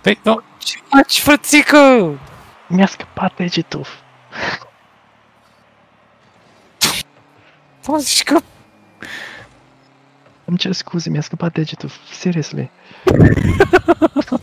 Păi, nu, ce faci, frățică? Mi-a scăpat degetul. Mă zici că... Îmi cer scuze, mi-a scăpat degetul. Seriously.